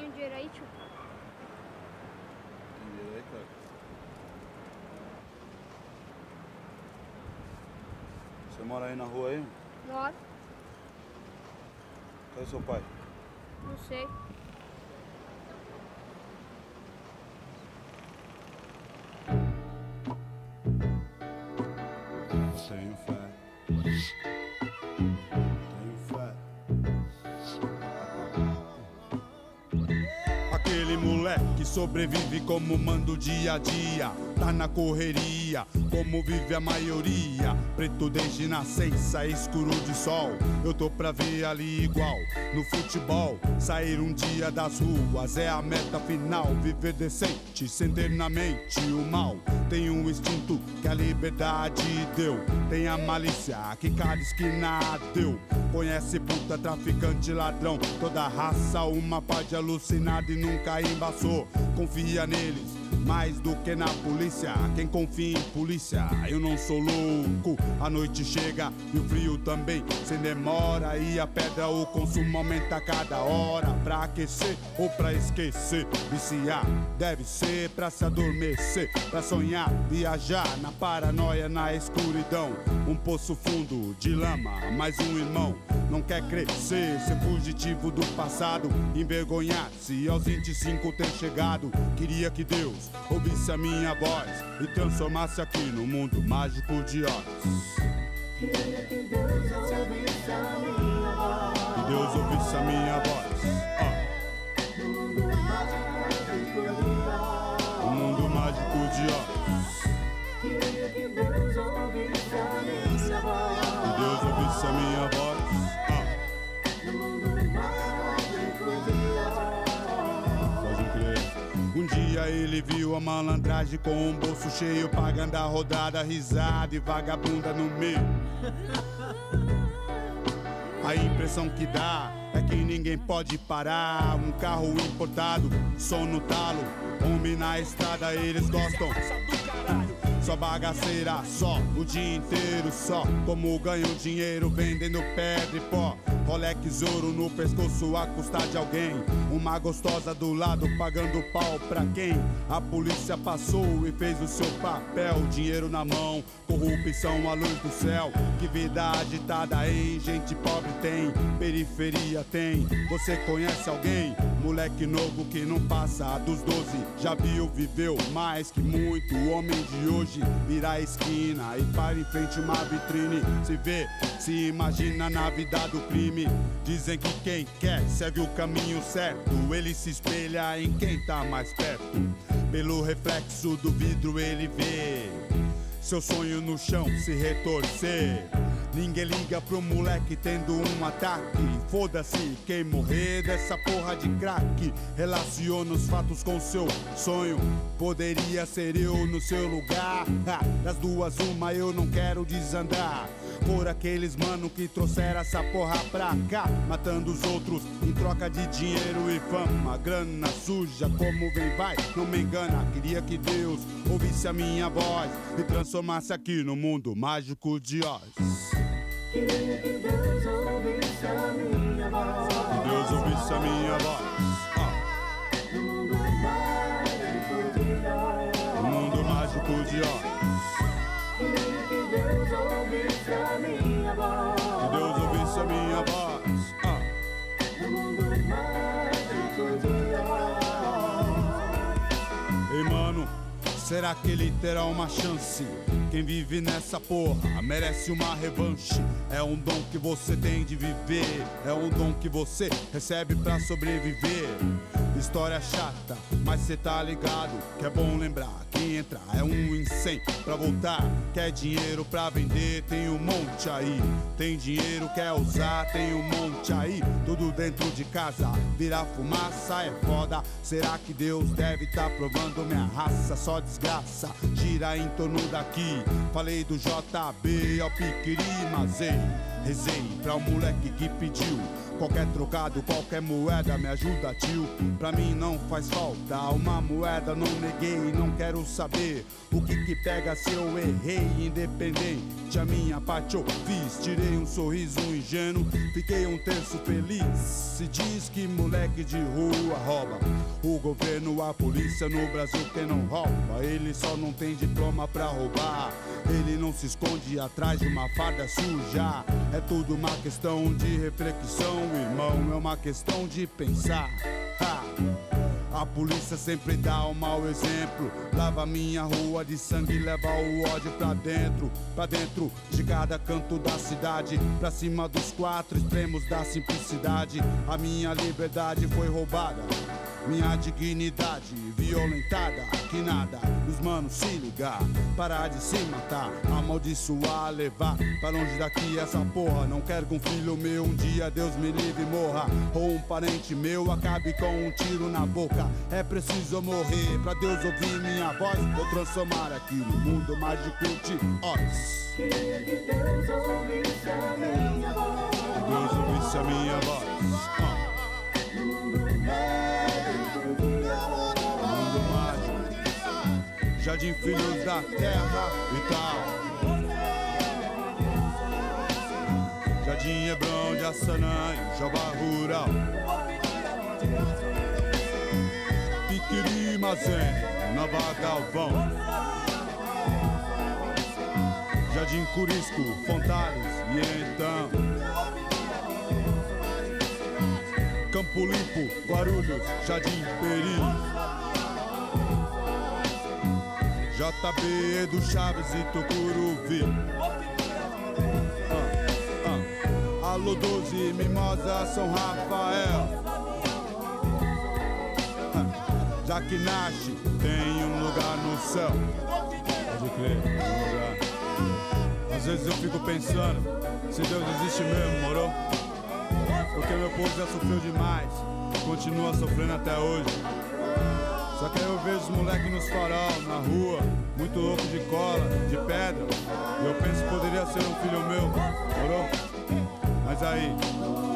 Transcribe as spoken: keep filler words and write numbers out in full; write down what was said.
Tem dinheiro aí, tio? Tem dinheiro aí, cara? Você mora aí na rua aí? Moro. Cadê seu pai? Não sei. Tenho fé. Tenho fé. Aquele moleque sobrevive como manda o dia a dia. Tá na correria, como vive a maioria. Preto desde nascença, escuro de sol. Eu tô pra ver ali igual no futebol. Sair um dia das ruas é a meta final. Viver decente, sem ter na mente o mal. Tem um instinto que a liberdade deu. Tem a malícia que cada esquina deu. Conhece puta, traficante, ladrão. Toda raça, uma pá de alucinado e nunca embaçou. Confia neles mais do que na polícia. Quem confia em polícia, eu não sou louco. A noite chega e o frio também, sem demora. E a pedra, o consumo aumenta a cada hora. Pra aquecer ou pra esquecer. Viciar deve ser pra se adormecer, pra sonhar, viajar na paranoia, na escuridão. Um poço fundo de lama, mais um irmão. Não quer crescer, ser fugitivo do passado, envergonhar-se aos vinte e cinco ter chegado. Queria que Deus ouvisse a minha voz e transformasse aqui no mundo mágico de Oz. Queria que Deus ouvisse a minha voz. Que Deus ouvisse a minha voz. No mundo mágico de Oz. O mundo mágico de Oz. Queria que Deus ouvisse a minha voz. Que Deus ouvisse a minha voz. No mundo mágico de Oz. Pode crer. Um dia ele viu a malandragem com um bolso cheio, pagando a rodada, risada e vagabunda no meio. A impressão que dá é que ninguém pode parar. Um carro importado, som no talo. Homem na estrada, eles gostam. Só bagaceira, só o dia inteiro, só como ganham dinheiro vendendo pedra e pó. Rolex ouro no pescoço a custar de alguém. Uma gostosa do lado pagando pau pra quem? A polícia passou e fez o seu papel. Dinheiro na mão, corrupção à luz do céu. Que vida agitada, hein? Gente pobre tem, periferia tem. Você conhece alguém? Moleque novo que não passa dos doze. Já viu, viveu mais que muito. O homem de hoje vira a esquina e para em frente uma vitrine. Se vê, se imagina na vida do crime. Dizem que quem quer segue o caminho certo. Ele se espelha em quem tá mais perto. Pelo reflexo do vidro ele vê seu sonho no chão se retorcer. Ninguém liga pro moleque tendo um ataque. Foda-se quem morrer dessa porra de crack. Relaciona os fatos com seu sonho. Poderia ser eu no seu lugar. Ha, das duas uma eu não quero desandar. Por aqueles mano que trouxeram essa porra pra cá, matando os outros em troca de dinheiro e fama. Grana suja como vem vai, não me engana. Queria que Deus ouvisse a minha voz e transformasse aqui no mundo mágico de Oz. Queria que Deus ouvisse a minha voz. Que Deus ouvisse a minha voz. No mundo mágico de Oz. O mundo mágico de Oz. Queria que Deus ouvisse a minha voz. Que Deus ouvisse a minha voz. No mundo mágico de Oz. Ei, mano, será que ele terá uma chance? Quem vive nessa porra merece uma revanche. É um dom que você tem de viver. É um dom que você recebe pra sobreviver. História chata, mas cê tá ligado que é bom lembrar. Quem entra é um em cem pra voltar. Quer dinheiro pra vender, tem um monte aí. Tem dinheiro, quer usar, tem um monte aí. Tudo dentro de casa, virar fumaça é foda. Será que Deus deve tá provando minha raça? Só desgraça, gira em torno daqui. Falei do J B ao Piquiri, mas ei, rezei pra o moleque que pediu. Qualquer trocado, qualquer moeda me ajuda, tio. Pra mim não faz falta uma moeda, não neguei, não quero saber o que que pega se eu errei. Independente, a minha parte eu fiz. Tirei um sorriso ingênuo, fiquei um terço feliz. Se diz que moleque de rua rouba, o governo, a polícia no Brasil quem não rouba. Ele só não tem diploma pra roubar, ele não se esconde atrás de uma farda suja. É tudo uma questão de reflexão, irmão, é uma questão de pensar. Ha! A polícia sempre dá um mau exemplo, lava minha rua de sangue, leva o ódio pra dentro, pra dentro de cada canto da cidade, pra cima dos quatro extremos da simplicidade. A minha liberdade foi roubada, minha dignidade violentada, que nada, os manos se ligar, parar de se matar, amaldiçoar, levar pra longe daqui essa porra. Não quero que um filho meu um dia, Deus me livre, morra, ou um parente meu acabe com um tiro na boca. É preciso eu morrer pra Deus ouvir minha voz, vou transformar aqui no mundo mágico de Oz. Queria que Deus ouvisse a minha voz. Que Deus ouvisse a minha voz. Ah. Mundo mágico, Jardim Filhos da Terra e tal. Jardim Hebrão de Assanã e Jova Rural. Piquiri Mazene, Nova Galvão. Jardim Curisco, Fontales e então Campo Limpo, Guarulhos, Jardim Peri. J B, Edu Chaves e Tucuruvi. ah, ah. Alô doze, Mimosa, São Rafael. ah. Já que nasce, tem um lugar no céu. Pode crer, um lugar. Às vezes eu fico pensando, se Deus existe mesmo, morou? Porque meu povo já sofreu demais, continua sofrendo até hoje. Só que aí eu vejo os moleques nos farol, na rua, muito louco de cola, de pedra. E eu penso que poderia ser um filho meu, morou? Mas aí,